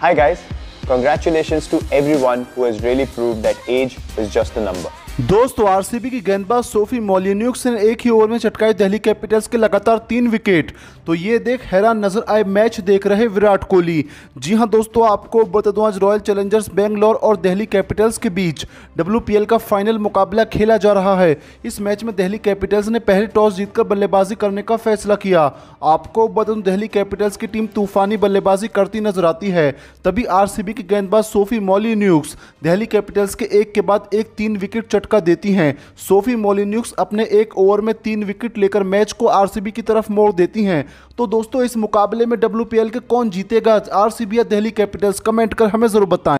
Hi guys, congratulations to everyone who has really proved that age is just a number. दोस्तों RCB की गेंदबाज Sophie मोलिन्यूक्स ने एक ही over में चटकाई दिल्ली कैपिटल्स के लगातार 3 विकेट। तो ये देख हैरान नजर आए मैच देख रहे विराट कोहली। जी हां दोस्तों, आपको बता दूं आज रॉयल चैलेंजर्स बेंगलोर और दिल्ली कैपिटल्स के बीच WPL का फाइनल मुकाबला खेला जा रहा है। इस मैच में दिल्ली कैपिटल्स ने पहले टॉस जीतकर बल्लेबाजी करने का फैसला किया। आपको बता दूं दिल्ली कैपिटल्स की टीम तूफानी बल्लेबाजी करती नजर आती है। तभी आरसीबी की गेंदबाज सोफी मोलिन्यूक्स दिल्ली कैपिटल्स के एक के बाद एक 3 विकेट चटका देती हैं। सोफी मोलिन्यूक्स अपने एक ओवर में 3 विकेट लेकर मैच को आरसीबी की तरफ मोड़ देती हैं। तो दोस्तों इस मुकाबले में WPL के कौन जीतेगा, आरसीबी या दिल्ली कैपिटल्स? कमेंट कर हमें जरूर बताएं।